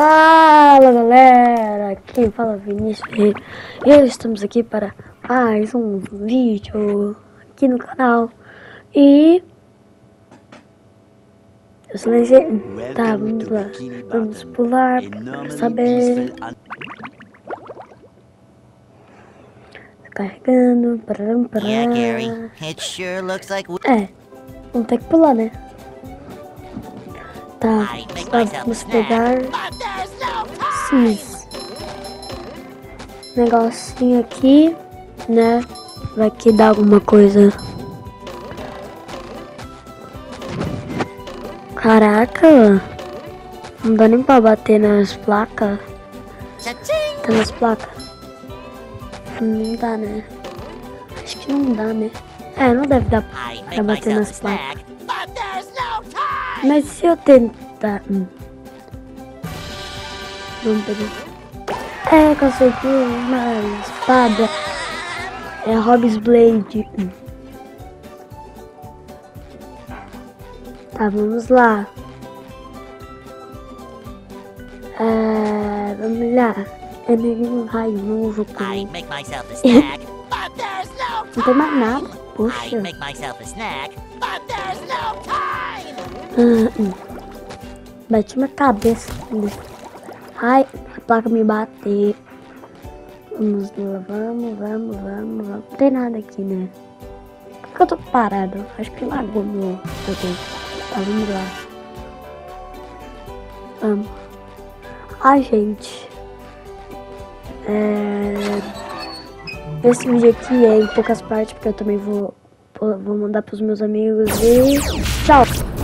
Fala galera, aqui fala Vinícius e estamos aqui para mais um vídeo aqui no canal. E eu silenciei. Tá, vamos lá, vamos pular para saber. Carregando, param. Yeah, Gary. It sure looks like Vamos ter que pular, né? Tá, vamos pegar esses negocinho aqui, né? Vai que dá alguma coisa. Caraca, não dá nem pra bater nas placas. Tá nas placas? Não dá, né? Acho que não dá, né? Não deve dar pra bater nas placas. Mas se eu tentar... Vamos pegar... consegui uma espada. É a Hobbs Blade. Tá, vamos lá. Vamos lá. Eu neguei um raio novo. Não tem mais nada. Puxa. Bati minha cabeça. Ai, a placa me bateu. Vamos lá, vamos. Não tem nada aqui, né? Por que eu tô parado? Acho que lagou meu poder. Tá, vamos lá. Vamos. Ai, gente. Esse vídeo aqui é em poucas partes, porque eu também vou mandar pros meus amigos e tchau!